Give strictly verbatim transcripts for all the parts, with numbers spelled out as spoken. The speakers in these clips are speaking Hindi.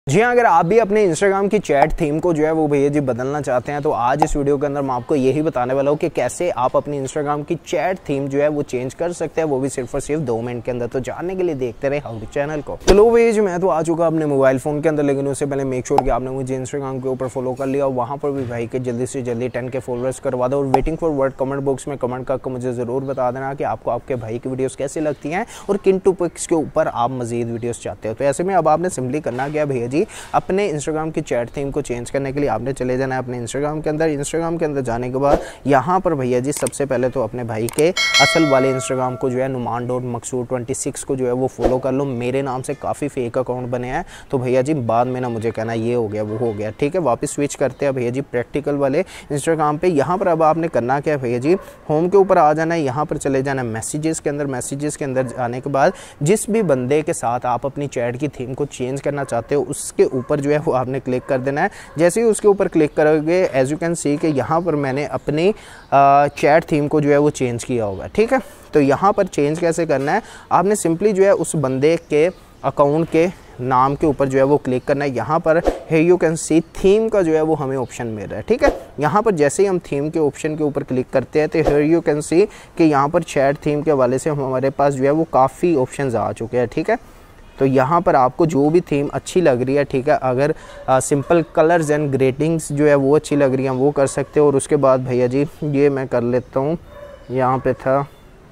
जी हाँ, अगर आप भी अपने इंस्टाग्राम की चैट थीम को जो है वो भैया जी बदलना चाहते हैं तो आज इस वीडियो के अंदर मैं आपको यही बताने वाला हूँ कि कैसे आप अपनी इंस्टाग्राम की चैट थीम जो है वो चेंज कर सकते हैं, वो भी सिर्फ और सिर्फ दो मिनट के अंदर। तो जानने के लिए देखते रहे हाउ चैनल को। चलो भैया जी, मैं तो आ चुका अपने मोबाइल फोन के अंदर, लेकिन उससे पहले मेक श्योर कि आपने मुझे इंस्टाग्राम के ऊपर फॉलो कर लिया और वहाँ पर भी भाई के जल्दी से जल्दी टेन के फॉलोअर्स करवा दो। और waiting for word comment box में कमेंट करके मुझे जरूर बता देना कि आपको आपके भाई की वीडियोस कैसी लगती हैं और किन टॉपिक्स के ऊपर आप मजीद वीडियोस चाहते हो। तो ऐसे में अब आपने सिंपली करना क्या भैया जी, अपने इंस्टाग्राम की चैट थीम को चेंज करने के लिए आपने चले जाना है अपने इंस्टाग्राम के अंदर। इंस्टाग्राम के अंदर जाने के बाद यहाँ पर भैया जी सबसे पहले तो अपने भाई के असल वाले इंस्टाग्राम को जो है Numan dot Maqsood twenty six को जो है वो फॉलो कर लो। मेरे नाम से काफ़ी फेक अकाउंट बने हैं तो भैया जी बाद में ना मुझे कहना ये हो गया वो हो गया, ठीक है। वापस स्विच करते हैं भैया जी प्रैक्टिकल वाले इंस्टाग्राम पे। यहाँ पर अब आपने करना क्या है भैया जी, होम के ऊपर आ जाना है, यहाँ पर चले जाना है मैसेजेस के अंदर। मैसेजेस के अंदर जाने के बाद जिस भी बंदे के साथ आप अपनी चैट की थीम को चेंज करना चाहते हो उसके ऊपर जो है वो आपने क्लिक कर देना है। जैसे ही उसके ऊपर क्लिक करोगे एज यू कैन सी कि यहाँ पर मैंने अपनी चैट थीम को जो है वो चेंज किया होगा, ठीक है। तो यहाँ पर चेंज कैसे करना है, आपने सिंपली जो है उस बंदे के अकाउंट के नाम के ऊपर जो है वो क्लिक करना है। यहाँ पर है यू कैन सी थीम का जो है वो हमें ऑप्शन मिल रहा है, ठीक है। यहाँ पर जैसे ही हम थीम के ऑप्शन के ऊपर क्लिक करते हैं तो हेयर यू कैन सी कि यहाँ पर चैट थीम के हवाले से हमारे पास जो है वो काफ़ी ऑप्शंस आ चुके हैं, ठीक है। तो यहाँ पर आपको जो भी थीम अच्छी लग रही है, ठीक है, अगर सिंपल कलर्स एंड ग्रेटिंग्स जो है वो अच्छी लग रही हैं वो कर सकते हो। और उसके बाद भैया जी ये मैं कर लेता हूँ, यहाँ पे था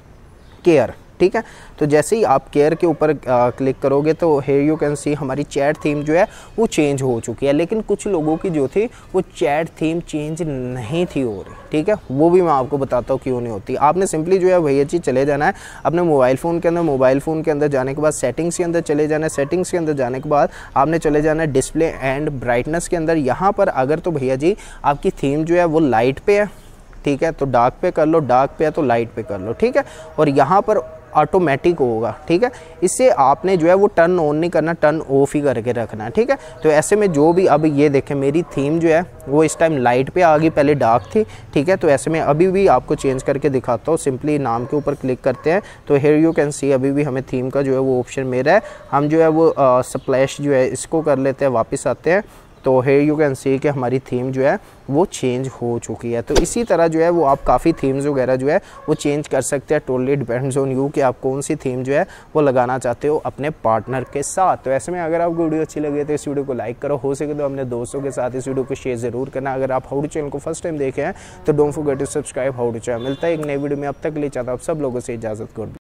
केयर, ठीक है। तो जैसे ही आप केयर के ऊपर क्लिक करोगे तो हेयर यू कैन सी हमारी चैट थीम जो है वो चेंज हो चुकी है। लेकिन कुछ लोगों की जो थी वो चैट थीम चेंज नहीं थी हो रही, ठीक है। वो भी मैं आपको बताता हूँ क्यों नहीं होती। आपने सिंपली जो है भैया जी चले जाना है अपने मोबाइल फ़ोन के अंदर। मोबाइल फ़ोन के अंदर जाने के बाद सेटिंग्स के अंदर चले जाना है। सेटिंग्स के अंदर जाने के बाद आपने चले जाना है डिस्प्ले एंड ब्राइटनेस के अंदर। यहाँ पर अगर तो भैया जी आपकी थीम जो है वो लाइट पे है, ठीक है, तो डार्क पे कर लो, डार्क पे है तो लाइट पे कर लो, ठीक है। और यहाँ पर ऑटोमेटिक होगा, ठीक है। इससे आपने जो है वो टर्न ऑन नहीं करना, टर्न ऑफ ही करके रखना है, ठीक है। तो ऐसे में जो भी अब ये देखें मेरी थीम जो है वो इस टाइम लाइट पे आ गई, पहले डार्क थी, ठीक है। तो ऐसे में अभी भी आपको चेंज करके दिखाता हूँ। सिंपली नाम के ऊपर क्लिक करते हैं तो हेयर यू कैन सी अभी भी हमें थीम का जो है वो ऑप्शन मिल रहा है। हम जो है वो स्प्लैश जो है इसको कर लेते हैं, वापस आते हैं तो हेयर यू कैन सी कि हमारी थीम जो है वो चेंज हो चुकी है। तो इसी तरह जो है वो आप काफ़ी थीम्स वगैरह जो है वो चेंज कर सकते हैं। टोटली डिपेंड्स ऑन यू कि आप कौन सी थीम जो है वो लगाना चाहते हो अपने पार्टनर के साथ। तो ऐसे में अगर आपको वीडियो अच्छी लगे तो इस वीडियो को लाइक करो, हो सके तो अपने दोस्तों के साथ इस वीडियो को शेयर जरूर करना। अगर आप हाउ टू चैनल को फर्स्ट टाइम देखे हैं तो don't forget to subscribe how to channel. मिलता है एक नई वीडियो में, अब तक के लिए चाहता हूँ आप सब लोगों से इजाज़त। गुड।